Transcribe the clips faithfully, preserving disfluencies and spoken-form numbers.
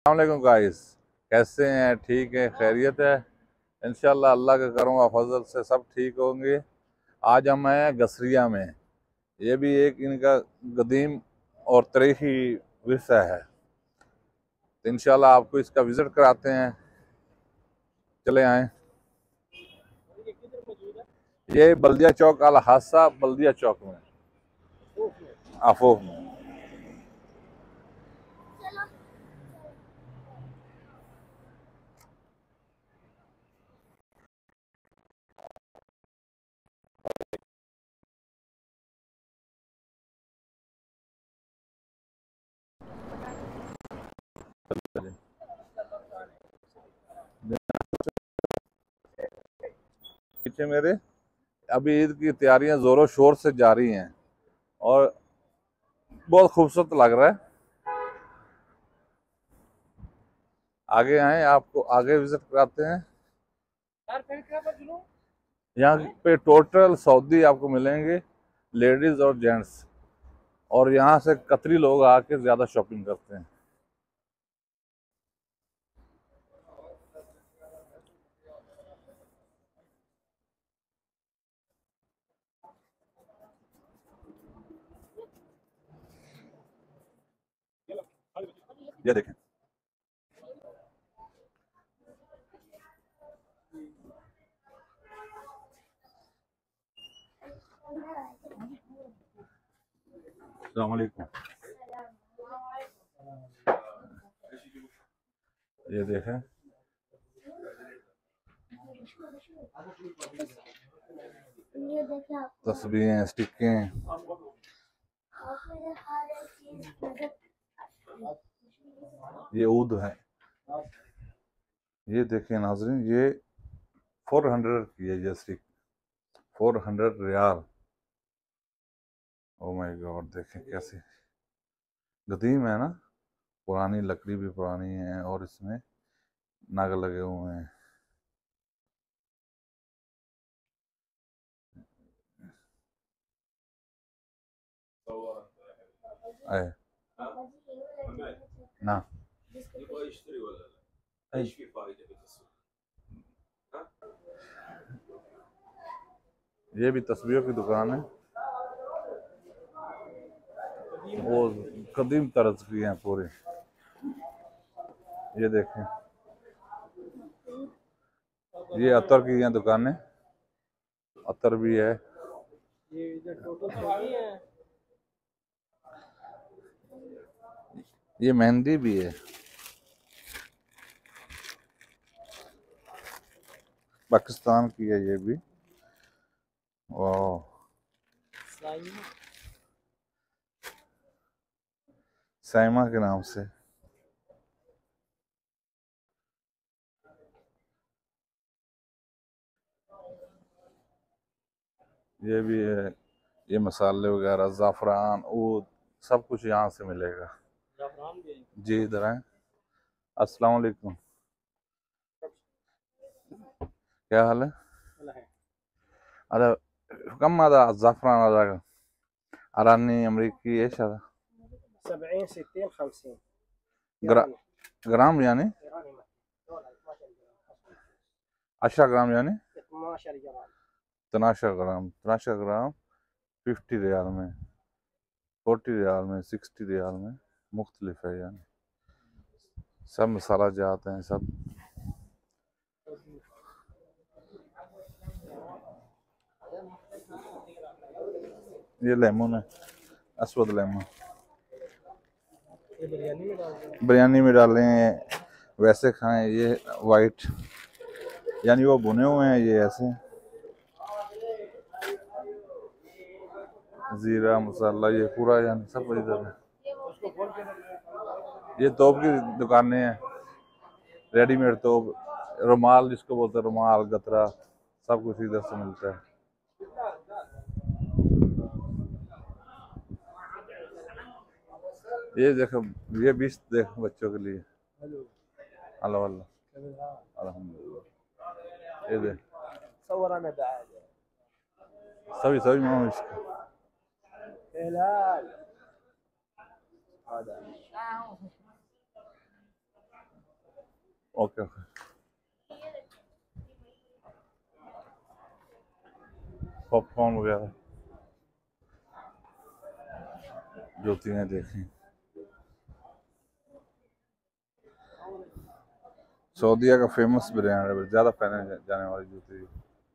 अस्सलामुअलैकुम गाइस। कैसे हैं? ठीक है, खैरियत है। इंशाल्लाह अल्लाह के करम व फजल से सब ठीक होंगे। आज हम हैं गसरिया में। ये भी एक इनका कदीम और तारीखी विरसा है। तो इंशाल्लाह आपको इसका विजिट कराते हैं। चले आए। ये बल्दिया चौक अल हादसा बल्दिया चौक में, आफोफ में। पीछे मेरे अभी ईद की तैयारियां जोरों शोर से जारी हैं और बहुत खूबसूरत लग रहा है। आगे आए, आपको आगे विजिट कराते हैं। यहाँ पे टोटल सऊदी आपको मिलेंगे, लेडीज और जेंट्स। और यहाँ से कतरी लोग आके ज्यादा शॉपिंग करते हैं। ये देखें, अस्सलाम वालेकुम। ये देखें, तस्वीरें, स्टिकें। ये ऊद है। ये देखें नाजरीन, ये फोर हंड्रेड की है ये stick. Four hundred riyal. Oh my god, देखें कैसे कदीम है ना। पुरानी लकड़ी भी पुरानी है और इसमें नग लगे हुए हैं। आए ना, ये भी तस्वीरों की दुकान है। वो कदीम तरज की हैं पूरी। ये देखें, ये अतर की हैं दुकानें। अतर भी है। ये मेहंदी भी है। पाकिस्तान की है ये भी। वाह, साइमा के नाम से। ये भी है। ये मसाले वगैरह, ज़ाफ़रान, ऊद, सब कुछ यहाँ से मिलेगा। जी इधर आए। अस्सलाम वालेकुम, क्या हाल है? هذا كم هذا الزعفران هذا؟ أراني أمريكي إيش هذا؟ سبعين ستين خمسين جرا... جرام يعني؟ عشرة جرام يعني؟ اثناشر جرام اثناشر جرام اثناشر جرام फिफ्टी रियाल में, फोर्टी रियाल में, सिक्सटी रियाल में मुख्तलिफ है। यानी सब मसाला जाते हैं सब। ये लेमन है, अस्वद लेमन। ये बिरयानी में डाल दें। बिरयानी में डालें, वैसे खाएं। ये वाइट यानी वो भुने हुए हैं, ये ऐसे। जीरा मसाला ये पूरा यानी सब इधर है। ये तोप की दुकानें हैं, रेडीमेड तोप, रुमाल जिसको बोलते हैं, रुमाल, गतरा, सब कुछ इधर से मिलता है। ये देखो, ये बीस देखो बच्चों के लिए। अल्लाह अल्लाह अल्हम्दुलिल्लाह। ये देख, صور انا بعد सभी सभी मामा इसको। هلال هذا ओके ओके। पॉपकॉर्न वगैरह, जूतियाँ देखें। सऊदीया का फेमस ब्रांड है, ज़्यादा पहने जाने वाली जूती।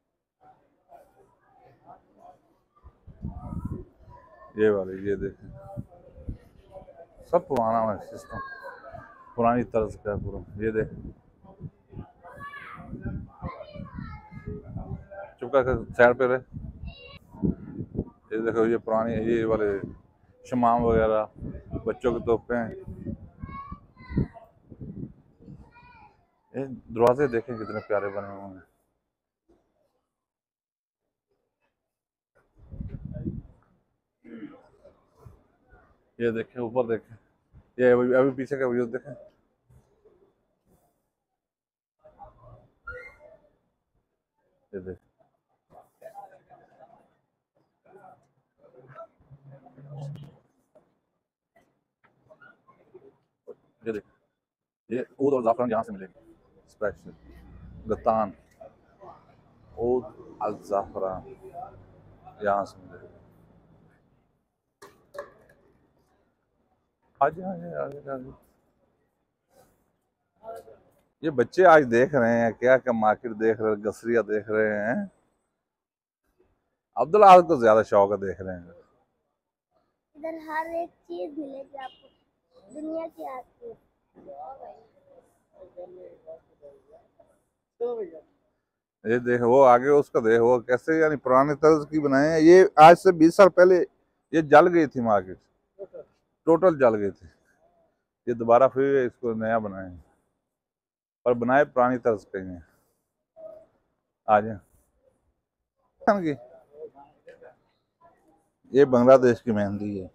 ये वाली, ये देखें, सब पुराना है सिस्टम, पुरानी तर्ज का पूरा। ये देख, चुपका कर साइड पे रहे। ये देखो, ये पुरानी, ये वाले शमाम वगैरह, बच्चों के तोहफे हैं। ये दरवाजे देखें कितने प्यारे बने हुए हैं। ये देखें, ऊपर देखें, ये अभी, अभी पीछे का व्यू देखें। ये देख, ये देख, ये ऊद और जाफरान यहाँ से मिलेगी स्पेशल। गतान, ऊद अल जाफरान यहाँ से मिलेगी। आगे आगे आगे आगे। ये बच्चे आज देख रहे हैं क्या क्या मार्केट देख रहे हैं, गसरिया देख रहे हैं। अब्दुल आज को ज्यादा शौक है देख रहे हैं। इधर हर एक चीज मिलेगी आपको, दुनिया की आती है। ये देखो, वो आगे उसका देखो, वो कैसे यानी पुराने तर्ज की बनाए हैं। ये आज से बीस साल पहले ये जल गई थी मार्केट, टोटल जल गई थी। ये दोबारा फिर इसको नया बनाए हैं, पर बनाए पुरानी तर्ज के हैं। आ जाए, ये बांग्लादेश की मेहंदी है।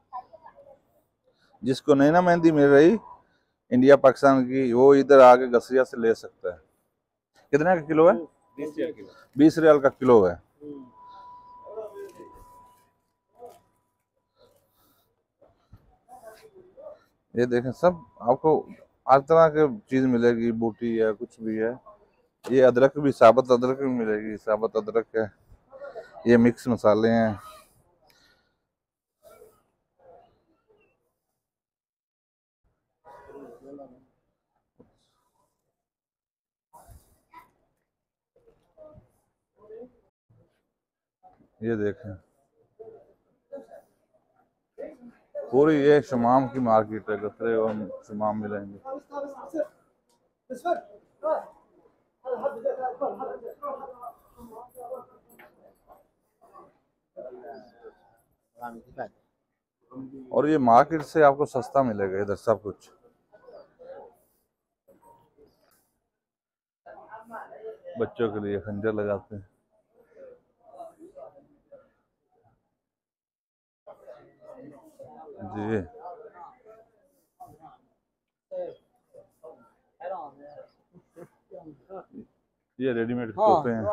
जिसको नहीं ना मेहंदी मिल रही इंडिया पाकिस्तान की, वो इधर आके गसरिया से ले सकता है। कितने का किलो है? बीस रियाल किलो। बीस रियाल का किलो है। ये देखें, सब आपको हर तरह की चीज मिलेगी, बूटी है, कुछ भी है। ये अदरक भी, साबुत अदरक भी मिलेगी, साबुत अदरक है। ये मिक्स मसाले हैं। ये देखें, पूरी ये शमाम की मार्केट है, गसरे और शमाम मिलेंगे। और ये मार्केट से आपको सस्ता मिलेगा इधर सब कुछ। बच्चों के लिए खंजर लगाते हैं। जी, ये रेडीमेड तोहफे हैं।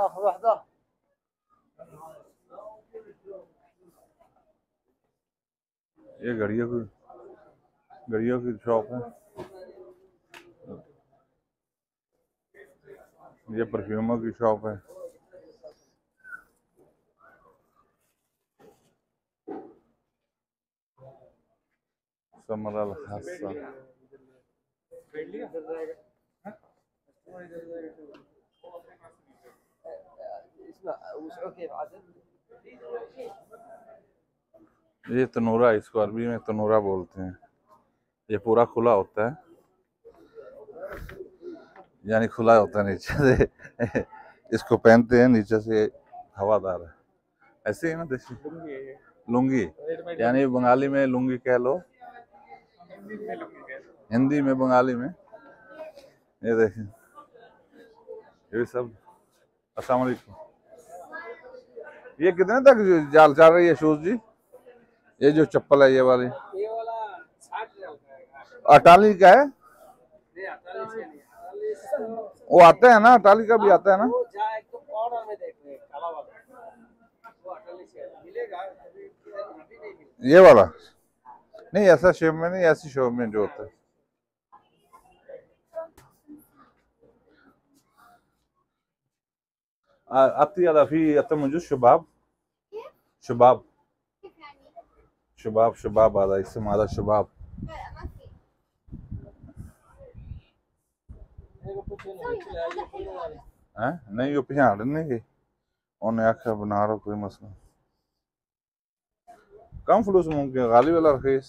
ये घड़ियों की, घड़ियों की शॉप है। ये परफ्यूमों की शॉप है। समरल हसन, ये तनूरा, इसको अरबी में तनूरा बोलते हैं। ये पूरा खुला होता है, यानी खुला होता है नीचे से। इसको पहनते हैं, नीचे से हवादार है। ऐसे ही ना देसी लुंगी, यानी बंगाली में लुंगी कह लो, हिंदी में बंगाली में। ये देखें, ये सब। अस्सलाम वालेकुम। ये कितने तक जाल चल रही है शूज जी? ये जो चप्पल है, ये वाली, ये वाला साठ रियाल का है। अटाली का है? नहीं, अड़तालीस का नहीं, वो आता है ना, अटाली का भी आता है ना? वो जा एक तो कॉर्नर में देख रहे हैं, काला वाला, वो अड़तालीस का मिलेगा। अभी अभी नहीं मिलेगा ये वाला नहीं, ऐसा शेप में नहीं, ऐसी शेप में जो होता है। أطيب في أتم موجود شباب شباب شباب شباب هذا اسم هذا شباب इनको पूछो ना चले आइए कोई ना आए हैं नहीं वो पहचान नहीं गए उन्हें आख्या बना रहा कोई मसला कम फलूस मुमकिन गाली वाला रखीस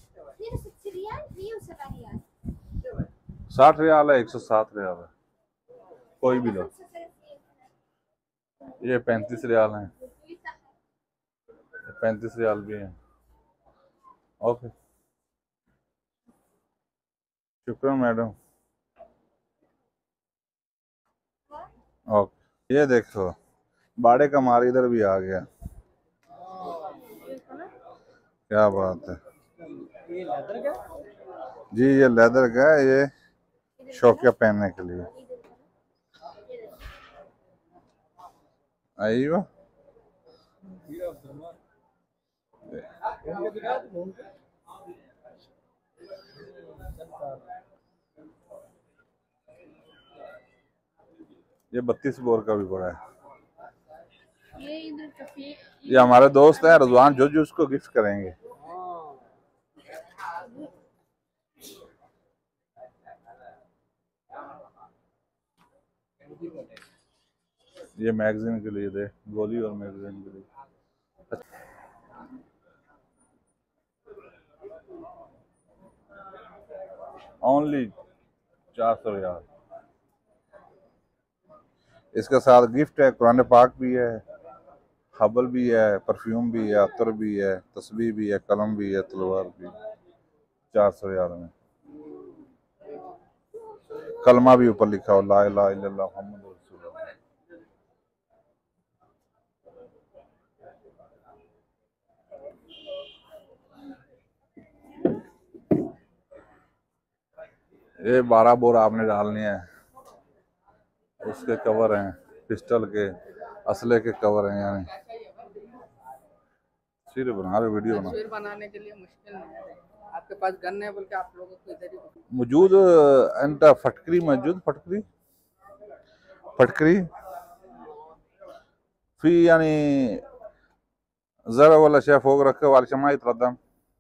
साठ रियाल है एक सौ सात रियाल है कोई भी लो ये पैंतीस रियाल है पैंतीस रियाल भी है ओके शुक्रिया मैडम ओके ये देखो बाड़े का मार इधर भी आ गया क्या बात है ये लेदर का जी ये लेदर का है ये शौकिया पहनने के लिए आइयो उनको दिखा दो उनको ये बत्तीस बोर का भी पड़ा है ये इधर कफी ये हमारे दोस्त हैं रजवान जो जो उसको गिफ्ट करेंगे ये मैगजीन के लिए दे गोली और मैगजीन के लिए ओनली चार सौ रियाल इसके साथ गिफ्ट है कुरान पाक भी है हबल भी है परफ्यूम भी है अतर भी है तस्बीह भी है कलम भी है तलवार भी चार सौ रियाल में कलमा भी ऊपर लिखा हो ला इलाहा इल्लल्लाह मुहम्मद रसूलुल्लाह ये बारह बोर आपने डालनी है उसके कवर हैं पिस्टल के असले के कवर हैं यानी सिर्फ बना रहे वीडियो बना तस्वीर बनाने के लिए मुश्किल नहीं है आपके पास गन है बल्कि आप लोगों को इधर ही मौजूद अंटा फटकरी मौजूद फटकरी फटकरी في يعني زرع ولا شيء فوق ركب علشان ما يتردم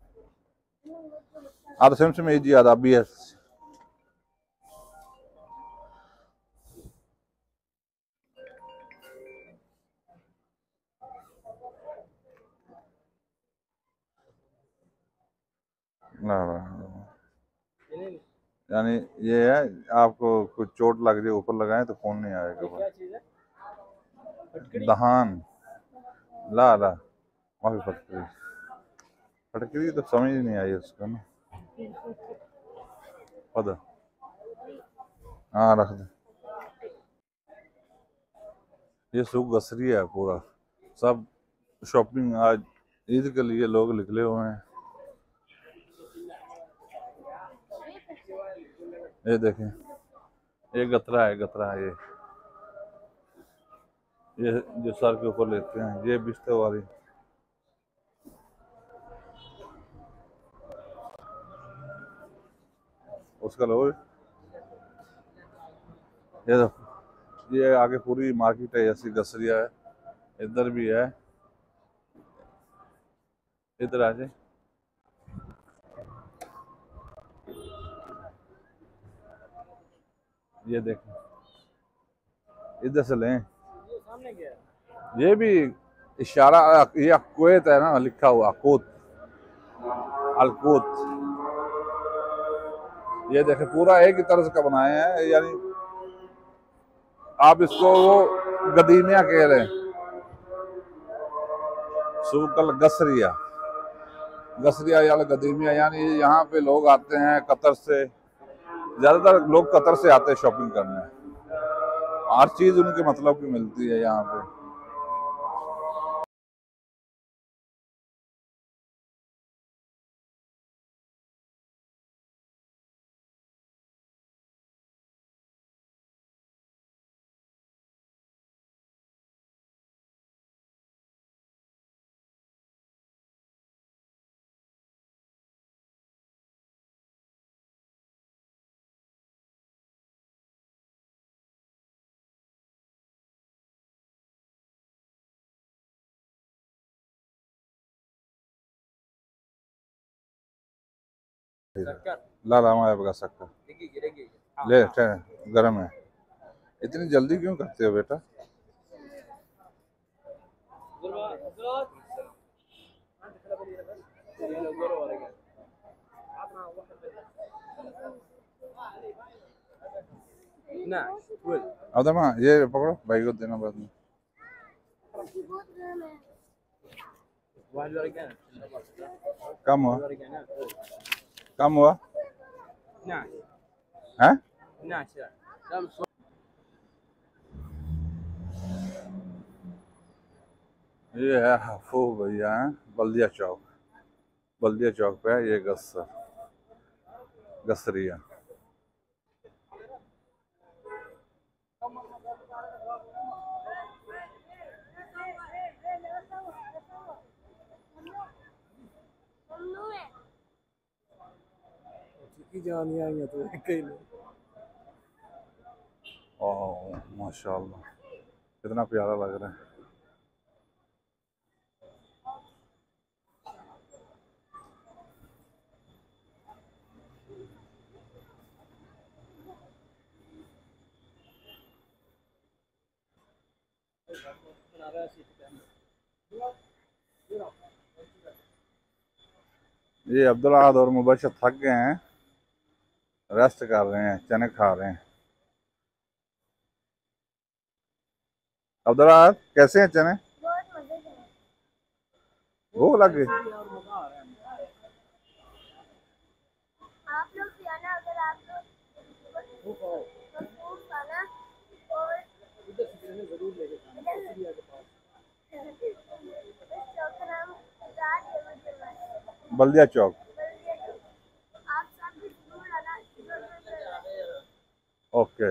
هذا سمسم يجي هذا بي اس لا لا यानी ये है आपको कुछ चोट लग जाए ऊपर लगाएं तो फोन नहीं आएगा क्या चीज है दहान ला ला वहाँ पे फटकरी फटकरी तो समझ ही नहीं आई उसको ना पता हाँ रख दे ये सूख गसरी है पूरा सब शॉपिंग आज ईद के लिए लोग निकले हुए हैं ये देखें ये गतरा है गतरा है ये ये जो सर के ऊपर लेते हैं ये बिस्तर वाली उसका लो ये देखो ये आगे पूरी मार्केट है ऐसी गसरिया है इधर भी है इधर आ जाए ये देखें इधर से लें ये सामने क्या है ये भी इशारा ये कुवैत है ना लिखा हुआ कोत अलकोत ये देखें पूरा एक ही तरह का बनाए हैं यानी आप इसको वो गदीमिया कह रहे हैं सूकल गसरिया गसरिया या गदीमिया यानी यहाँ पे लोग आते हैं कतर से ज्यादातर लोग कतर से आते हैं शॉपिंग करने हर चीज उनके मतलब की मिलती है यहाँ पे। शक्कर ला ला हमारे बगा सकता गिरेगी गिरेगी हाँ, ले हाँ। ठहर, गर्म है। इतनी जल्दी क्यों करते हो बेटा? نعم قول अब दमा ये पकड़ो, भाई को देना बाद में। बहुत गर्म है। واحد ورقة कम हुआ, ورقة कम हुआ نعم है? نعم نعم ये है हफू भैया हैं, बल्दिया चौक। बल्दिया चौक पे है ये गस्सर, गसरिया। मम्नू है। की जानी आई है तो कहीं ओह माशाल्लाह, कितना प्यारा लग रहा है। ये अब्दुल आद और मुबशर थक गए हैं, रेस्ट कर रहे हैं, चने खा रहे हैं। अब्दुल आद कैसे हैं चने? बहुत मजे के हैं। भूख लग गई? आप लोग भी आना, अगर आप लोग भरपूर खाना और जरूर लेके इस चौक का नाम राज एवं बल्दिया चौक। आप सब भी जरूर आना। ओके।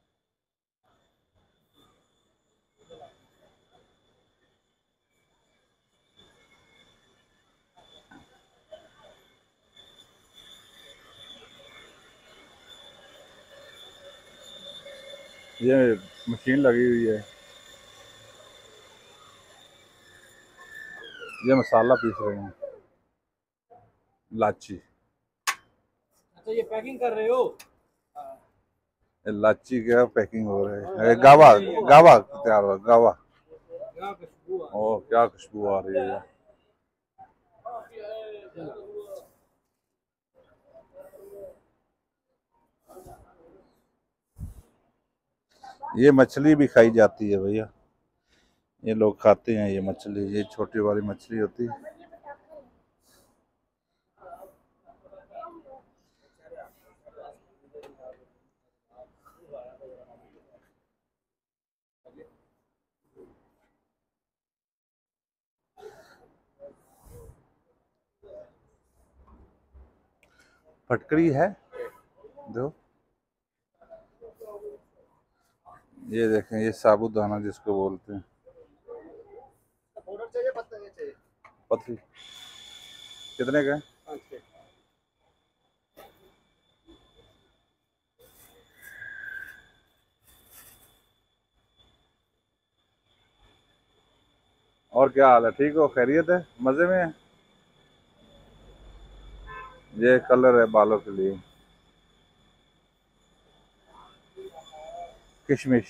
ये मशीन लगी हुई है, ये मसाला पीस रहे हैं, लाची। अच्छा ये पैकिंग कर रहे हो लाची का पैकिंग हो रहा है। गावा गावा तैयार हुआ, गावा। क्या खुशबू आ ओह क्या खुशबू आ रही है। ये मछली भी खाई जाती है भैया, ये लोग खाते हैं ये मछली। ये छोटी वाली मछली होती है। फटकरी है दो। ये देखें, ये साबूदाना जिसको बोलते हैं। पाउडर चाहिए पत्ता चाहिए पतली कितने का है? पाँच के और क्या हाल है? ठीक हो? खैरियत है? मजे में है? ये कलर है बालों के लिए, किशमिश।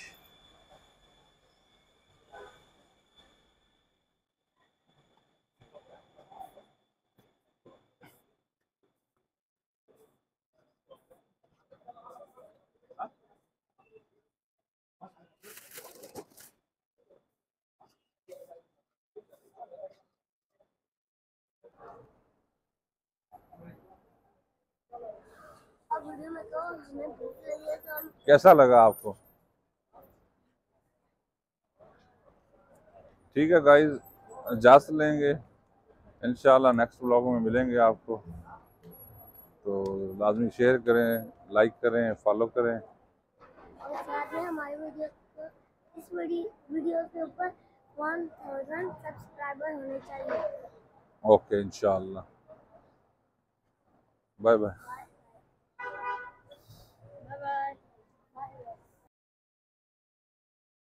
अब वीडियो में तो हमें भूख लगी है तो हम कैसा लगा आपको? ठीक है गाइस, इजाज़त लेंगे, इंशाल्लाह नेक्स्ट व्लॉग में मिलेंगे आपको। तो लाजमी शेयर करें, लाइक करें, फॉलो करें। और साथ में हमारी वीडियो को इस वीडियो वीडियो के ऊपर वन थाउजेंड सब्सक्राइबर होने चाहिए। ओके इंशाल्लाह। Bye bye.